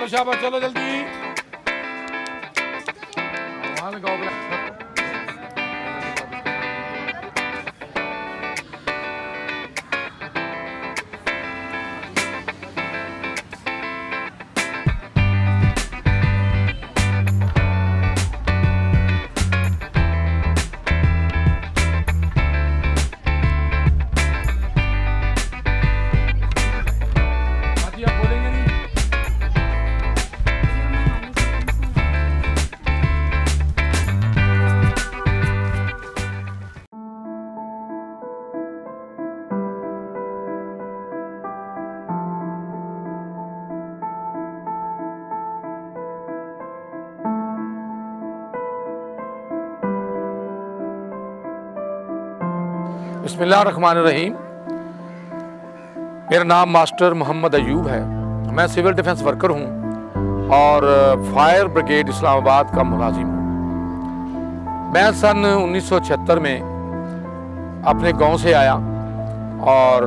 शाबाश शाबाश, चलो जल्दी वहां लगाओ। बिस्मिल्लाहिर्रहमानिर्रहीम। मेरा नाम मास्टर मोहम्मद अयूब है। मैं सिविल डिफेंस वर्कर हूँ और फायर ब्रिगेड इस्लामाबाद का मुलाजिम हूँ। मैं सन 1976 में अपने गांव से आया और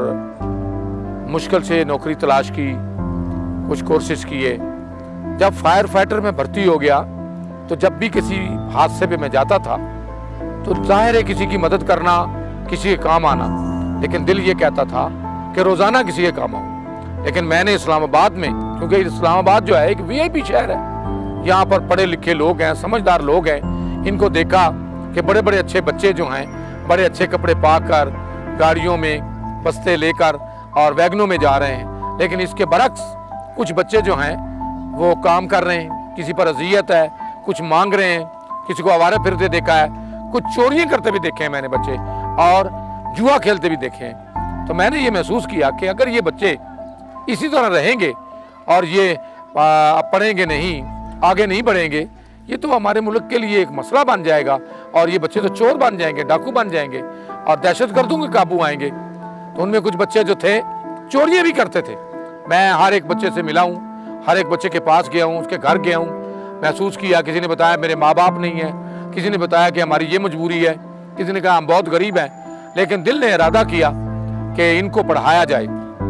मुश्किल से नौकरी तलाश की, कुछ कोर्सेज किए। जब फायर फाइटर में भर्ती हो गया तो जब भी किसी हादसे पे मैं जाता था तो जाहिर है किसी की मदद करना, किसी के काम आना, लेकिन दिल ये कहता था कि रोज़ाना किसी के काम आऊँ। लेकिन मैंने इस्लामाबाद में, क्योंकि इस्लामाबाद जो है एक वीआईपी शहर है, यहाँ पर पढ़े लिखे लोग हैं, समझदार लोग हैं, इनको देखा कि बड़े बड़े अच्छे बच्चे जो हैं बड़े अच्छे कपड़े पाकर गाड़ियों में बस्ते लेकर और वैगनों में जा रहे हैं, लेकिन इसके बरक्स कुछ बच्चे जो हैं वो काम कर रहे हैं, किसी पर अजियत है, कुछ मांग रहे हैं, किसी को आवारा फिरते देखा है, कुछ चोरियां करते भी देखे हैं मैंने बच्चे, और जुआ खेलते भी देखे हैं। तो मैंने ये महसूस किया कि अगर ये बच्चे इसी तरह रहेंगे और ये पढ़ेंगे नहीं, आगे नहीं बढ़ेंगे, ये तो हमारे मुल्क के लिए एक मसला बन जाएगा और ये बच्चे तो चोर बन जाएंगे, डाकू बन जाएंगे और दहशतगर्दों के काबू आएंगे। तो उनमें कुछ बच्चे जो थे चोरियां भी करते थे। मैं हर एक बच्चे से मिला हूँ, हर एक बच्चे के पास गया हूँ, उसके घर गया हूँ, महसूस किया। किसी ने बताया मेरे माँ बाप नहीं है, किसी ने बताया कि हमारी ये मजबूरी है, किसी ने कहा हम बहुत गरीब हैं, लेकिन दिल ने इरादा किया कि इनको पढ़ाया जाए।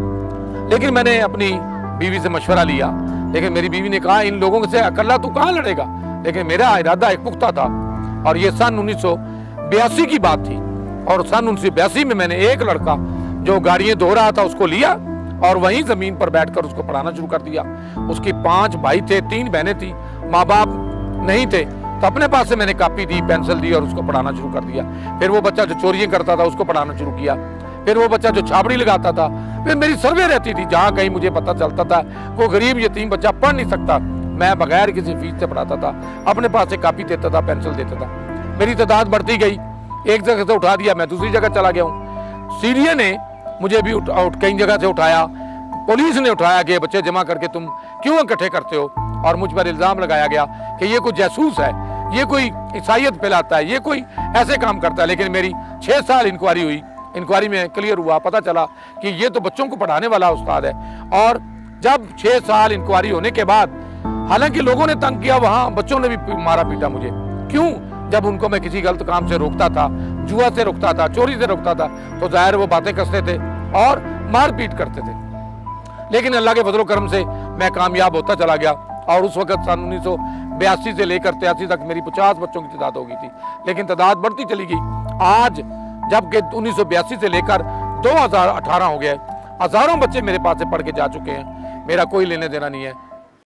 लेकिन मैंने अपनी बीवी से मशवरा लिया, लेकिन मेरी बीवी ने कहा इन लोगों से अकेला तू कहाँ लड़ेगा। लेकिन मेरा इरादा एक पुख्ता था और ये सन 1982 की बात थी। और सन 1982 में मैंने एक लड़का जो गाड़ियाँ धो रहा था उसको लिया और वहीं ज़मीन पर बैठकर उसको पढ़ाना शुरू कर दिया। उसकी 5 भाई थे, 3 बहनें थी, माँ बाप नहीं थे, तो अपने पास से मैंने कॉपी दी, पेंसिल दी और उसको पढ़ाना शुरू कर दिया। फिर वो बच्चा जो चोरियां करता था उसको पढ़ाना शुरू किया। फिर वो बच्चा जो छाबड़ी लगाता था, फिर मेरी सर्वे रहती थी, जहाँ कहीं मुझे पता चलता था कोई गरीब यतीम बच्चा पढ़ नहीं सकता, मैं बगैर किसी फीस से पढ़ाता था, अपने पास से कॉपी देता था, पेंसिल देता था। मेरी तादाद बढ़ती गई, एक जगह से उठा दिया, मैं दूसरी जगह चला गया हूँ। सीरिया ने मुझे भी कई जगह से उठाया, पुलिस ने उठाया कि बच्चे जमा करके तुम क्यों इकट्ठे करते हो, और मुझ पर इल्ज़ाम लगाया गया कि ये कोई जासूस है, ये कोई ईसाइयत फैलाता है, ये कोई ऐसे काम करता है। लेकिन मेरी 6 साल इंक्वायरी हुई, इंक्वायरी में क्लियर हुआ, पता चला कि ये तो बच्चों को पढ़ाने वाला उस्ताद है। और जब 6 साल इंक्वायरी होने के बाद, हालांकि लोगों ने तंग किया, वहाँ बच्चों ने भी मारा पीटा मुझे। क्यों? जब उनको मैं किसी गलत काम से रोकता था, जुआ से रोकता था, चोरी से रोकता था, तो जाहिर वो बातें कसते थे और मार पीट करते थे। लेकिन अल्लाह के फजल करम से मैं कामयाब होता चला गया और उस वक्त सन 1982 से लेकर 83 तक मेरी 50 बच्चों की तादाद हो गई थी, लेकिन तादाद बढ़ती चली गई। आज जबकि 1982 से लेकर 2018 हो गया, हजारों बच्चे मेरे पास से पढ़ के जा चुके हैं, मेरा कोई लेने देना नहीं है।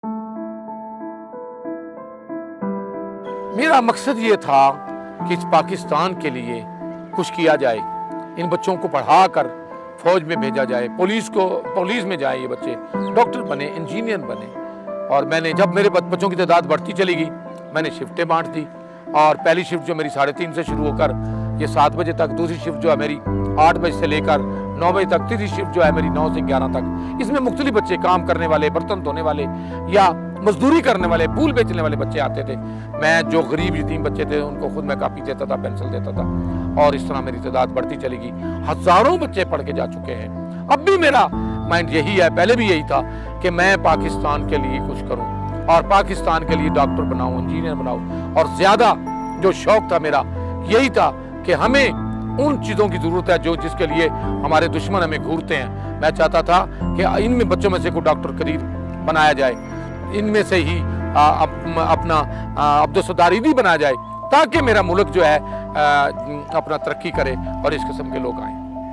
मेरा मकसद ये था कि इस पाकिस्तान के लिए कुछ किया जाए, इन बच्चों को पढ़ाकर फौज में भेजा जाए, पुलिस में जाए, ये बच्चे डॉक्टर बने, इंजीनियर बने। और मैंने जब मेरे बच्चों की तादाद बढ़ती चली गई, मैंने शिफ्टें बांट दी और पहली शिफ्ट जो मेरी 3:30 से शुरू होकर ये 7 बजे तक, दूसरी शिफ्ट जो है मेरी 8 बजे से लेकर 9 बजे तक, तीसरी शिफ्ट जो है मेरी 9 से 11 तक। इसमें मुख्तलिफ बच्चे, काम करने वाले, बर्तन धोने वाले या मजदूरी करने वाले, फूल बेचने वाले बच्चे आते थे। मैं जो गरीब यतीम बच्चे थे उनको खुद मैं कॉपी देता था, पेंसिल देता था, और इस तरह मेरी तादाद बढ़ती चली गई। हजारों बच्चे पढ़ के जा चुके हैं। अब भी मेरा माइंड यही है, पहले भी यही था कि मैं पाकिस्तान के लिए कुछ करूं और पाकिस्तान के लिए डॉक्टर बनाऊं, इंजीनियर बनाऊं। और ज्यादा जो शौक था मेरा यही था कि हमें उन चीज़ों की ज़रूरत है जो जिसके लिए हमारे दुश्मन हमें घूरते हैं। मैं चाहता था कि इनमें बच्चों में से कोई डॉक्टर करीब बनाया जाए। इनमें से ही अपना अब्दुलसदारीदी बना जाए, ताकि मेरा मुल्क जो है अपना तरक्की करे और इस किस्म के लोग आए।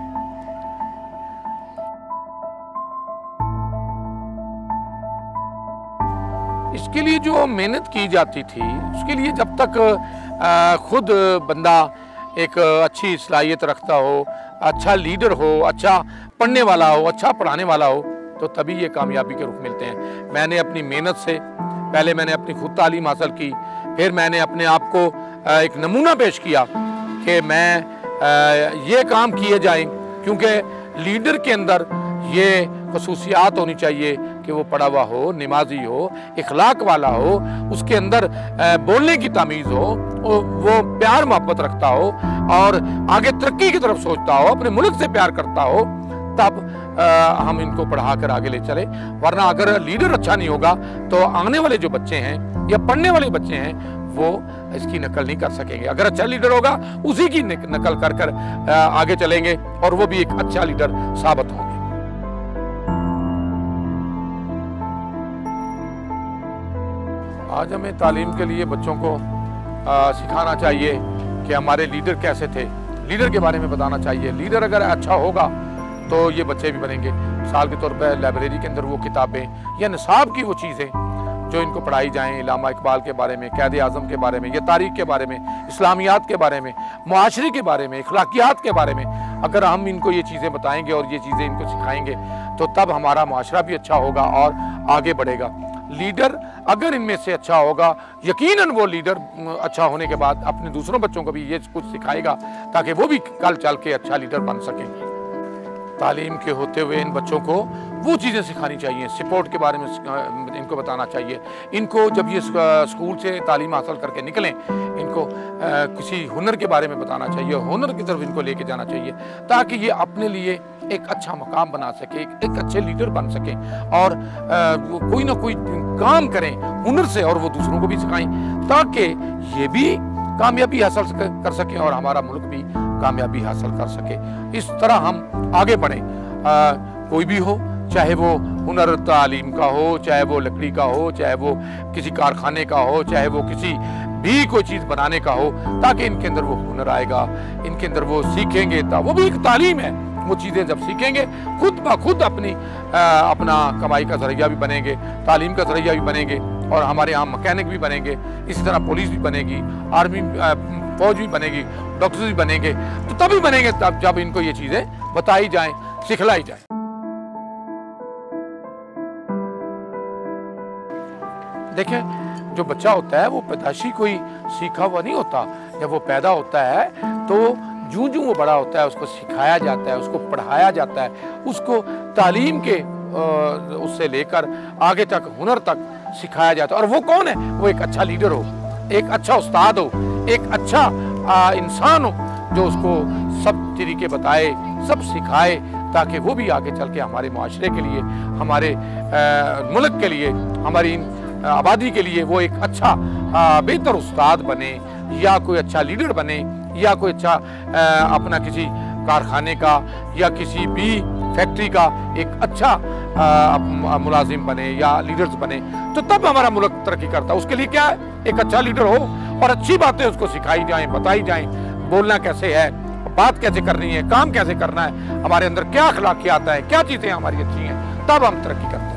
इसके लिए जो मेहनत की जाती थी, उसके लिए जब तक खुद बंदा एक अच्छी सलाहियत रखता हो, अच्छा लीडर हो, अच्छा पढ़ने वाला हो, अच्छा पढ़ाने वाला हो, तो तभी ये कामयाबी के रुख मिलते हैं। मैंने अपनी मेहनत से पहले मैंने अपनी खुद तालीम हासिल की, फिर मैंने अपने आप को एक नमूना पेश किया कि मैं ये काम किए जाएं, क्योंकि लीडर के अंदर ये खसूसियात होनी चाहिए कि वो पढ़ा हुआ हो, नमाजी हो, इखलाक वाला हो, उसके अंदर बोलने की तमीज़ हो, वो प्यार मोहब्बत रखता हो और आगे तरक्की की तरफ सोचता हो, अपने मुल्क से प्यार करता हो, तब हम इनको पढ़ा कर आगे ले चले। वरना अगर लीडर अच्छा नहीं होगा तो आने वाले जो बच्चे हैं या पढ़ने वाले बच्चे हैं वो इसकी नकल नहीं कर सकेंगे। अगर अच्छा लीडर होगा उसी की नकल कर कर आगे चलेंगे और वो भी एक अच्छा लीडर साबित होंगे। आज हमें तालीम के लिए बच्चों को सिखाना चाहिए कि हमारे लीडर कैसे थे, लीडर के बारे में बताना चाहिए। लीडर अगर अच्छा होगा तो ये बच्चे भी बनेंगे। मिसाल के तौर पर लाइब्रेरी के अंदर वो किताबें या निसाब की वो चीज़ें जो इनको पढ़ाई जाएं, इलामा इकबाल के बारे में, कैद आज़म के बारे में, या तारीख के बारे में, इस्लामियात के बारे में, मुआशरे के बारे में, इखलाकियात के बारे में, अगर हम इनको ये चीज़ें बताएंगे और ये चीज़ें इनको सिखाएंगे तो तब हमारा मुआशरा भी अच्छा होगा और आगे बढ़ेगा। लीडर अगर इनमें से अच्छा होगा, यकीनन वो लीडर अच्छा होने के बाद अपने दूसरों बच्चों को भी ये कुछ सिखाएगा ताकि वो भी कल चल के अच्छा लीडर बन सकें। तालीम के होते हुए इन बच्चों को वो चीज़ें सिखानी चाहिए, सपोर्ट के बारे में इनको बताना चाहिए। इनको जब ये स्कूल से तालीम हासिल करके निकलें, इनको किसी हुनर के बारे में बताना चाहिए, हुनर की तरफ इनको लेके जाना चाहिए ताकि ये अपने लिए एक अच्छा मकाम बना सके, एक अच्छे लीडर बन सके और कोई ना कोई काम करें हुनर से और वो दूसरों को भी सिखाएं ताकि ये भी कामयाबी हासिल कर सकें और हमारा मुल्क भी कामयाबी हासिल कर सके। इस तरह हम आगे बढ़ें। कोई भी हो, चाहे वो हुनर तालीम का हो, चाहे वो लकड़ी का हो, चाहे वो किसी कारखाने का हो, चाहे वो किसी भी कोई चीज़ बनाने का हो, ताकि इनके अंदर वो हुनर आएगा, इनके अंदर वो सीखेंगे। वो भी एक तालीम है। वो चीज़ें जब सीखेंगे खुद ब खुद अपना कमाई का जरिया भी बनेंगे, तालीम का जरिया भी बनेंगे और हमारे यहाँ मैकेनिक भी बनेंगे। इसी तरह पुलिस भी बनेगी, आर्मी फौज भी बनेगी, डॉक्टर्स भी बनेंगे। तो तभी बनेंगे तब जब इनको ये चीज़ें बताई जाएं, सिखलाई जाए। देखें, जो बच्चा होता है वो पैदाइशी कोई सीखा हुआ नहीं होता। जब वो पैदा होता है तो जूं जूं वो बड़ा होता है उसको सिखाया जाता है, उसको पढ़ाया जाता है, उसको तालीम के उससे लेकर आगे तक हुनर तक सिखाया जाता है। और वो कौन है? वो एक अच्छा लीडर हो, एक अच्छा उस्ताद हो, एक अच्छा इंसान हो जो उसको सब तरीके बताए, सब सिखाए, ताकि वो भी आगे चल के हमारे माशरे के लिए, हमारे मुल्क के लिए, हमारी आबादी के लिए वो एक अच्छा बेहतर उस्ताद बने या कोई अच्छा लीडर बने या कोई अच्छा अपना किसी कारखाने का या किसी भी फैक्ट्री का एक अच्छा मुलाजिम बने या लीडर्स बने। तो तब हमारा मुल्क तरक्की करता है। उसके लिए क्या है? एक अच्छा लीडर हो और अच्छी बातें उसको सिखाई जाएं, बताई जाएं, बोलना कैसे है, बात कैसे करनी है, काम कैसे करना है, हमारे अंदर क्या अखलाकियात है, क्या चीज़ें हमारी अच्छी हैं, तब हम तरक्की करते हैं।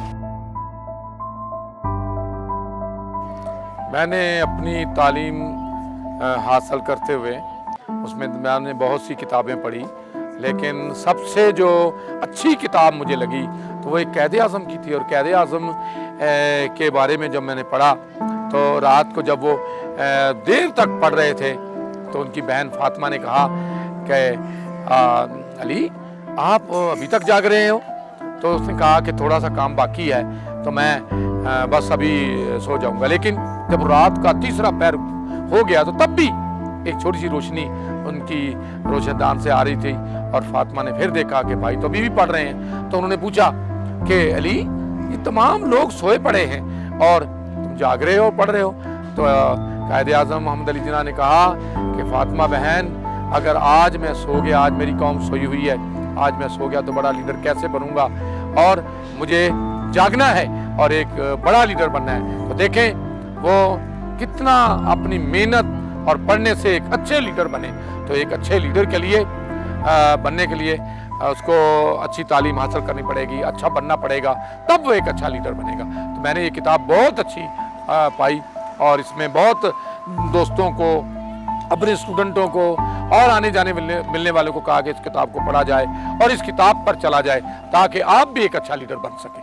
मैंने अपनी तालीम हासिल करते हुए उसमें मैंने बहुत सी किताबें पढ़ी, लेकिन सबसे जो अच्छी किताब मुझे लगी तो वो एक कैद आज़म की थी। और कैद आज़म के बारे में जब मैंने पढ़ा तो रात को जब वो देर तक पढ़ रहे थे तो उनकी बहन फातिमा ने कहा कि अली आप अभी तक जाग रहे हो? तो उसने कहा कि थोड़ा सा काम बाकी है तो मैं बस अभी सो जाऊंगा। लेकिन जब रात का तीसरा पहर हो गया तो तब भी एक छोटी सी रोशनी उनकी रोशनदान से आ रही थी और फातिमा ने फिर देखा कि भाई तो अभी भी पढ़ रहे हैं। तो उन्होंने पूछा कि अली, ये तमाम लोग सोए पड़े हैं और तुम जाग रहे हो, पढ़ रहे हो? तो कायद आज़म मोहम्मद अली जिन्ना ने कहा कि फातिमा बहन, अगर आज मैं सो गया, आज मेरी कौम सोई हुई है, आज मैं सो गया तो बड़ा लीडर कैसे बनूंगा? और मुझे जागना है और एक बड़ा लीडर बनना है। तो देखें वो कितना अपनी मेहनत और पढ़ने से एक अच्छे लीडर बने। तो एक अच्छे लीडर के लिए बनने के लिए उसको अच्छी तालीम हासिल करनी पड़ेगी, अच्छा बनना पड़ेगा, तब वो एक अच्छा लीडर बनेगा। तो मैंने ये किताब बहुत अच्छी पाई और इसमें बहुत दोस्तों को, अपने स्टूडेंटों को और आने जाने मिलने वालों को कहा कि इस किताब को पढ़ा जाए और इस किताब पर चला जाए ताकि आप भी एक अच्छा लीडर बन सकें।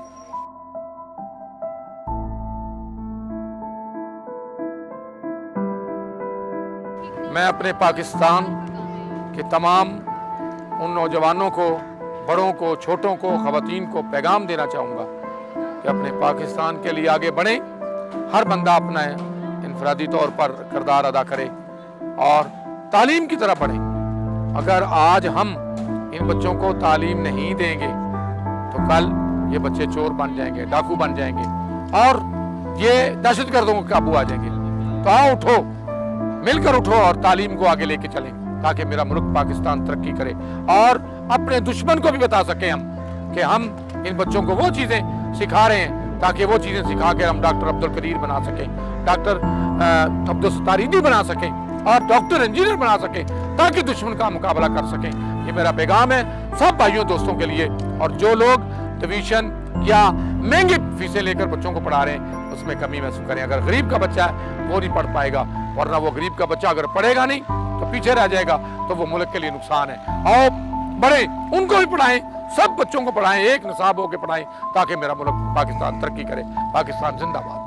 मैं अपने पाकिस्तान के तमाम उन नौजवानों को, बड़ों को, छोटों को, ख़वातीन को पैगाम देना चाहूँगा कि अपने पाकिस्तान के लिए आगे बढ़ें। हर बंदा अपना इनफरादी तौर पर किरदार अदा करे और तालीम की तरफ बढ़ें। अगर आज हम इन बच्चों को तालीम नहीं देंगे तो कल ये बच्चे चोर बन जाएंगे, डाकू बन जाएंगे और ये दहशतगर्दों को काबू आ जाएंगे। तो आओ उठो, मिलकर उठो और तालीम को आगे लेके चलें ताकि मेरा मुल्क पाकिस्तान तरक्की करे और अपने दुश्मन को भी बता सकें हम कि हम इन बच्चों को वो चीज़ें सिखा रहे हैं ताकि वो चीज़ें सिखा कर हम डॉक्टर अब्दुल कदीर बना सकें, डॉक्टर अब्दुल सत्तारीदी बना सकें और डॉक्टर इंजीनियर बना सकें ताकि दुश्मन का मुकाबला कर सकें। ये मेरा पैगाम है सब भाइयों दोस्तों के लिए। और जो लोग ट्यूशन या महंगी फीसें लेकर बच्चों को पढ़ा रहे हैं उसमें कमी महसूस करें। अगर गरीब का बच्चा है वो नहीं पढ़ पाएगा, वरना वो गरीब का बच्चा अगर पढ़ेगा नहीं तो पीछे रह जाएगा, तो वो मुल्क के लिए नुकसान है। और बड़े उनको भी पढ़ाएं, सब बच्चों को पढ़ाएं, एक निसाब होकर पढ़ाएं ताकि मेरा मुल्क पाकिस्तान तरक्की करे। पाकिस्तान जिंदाबाद।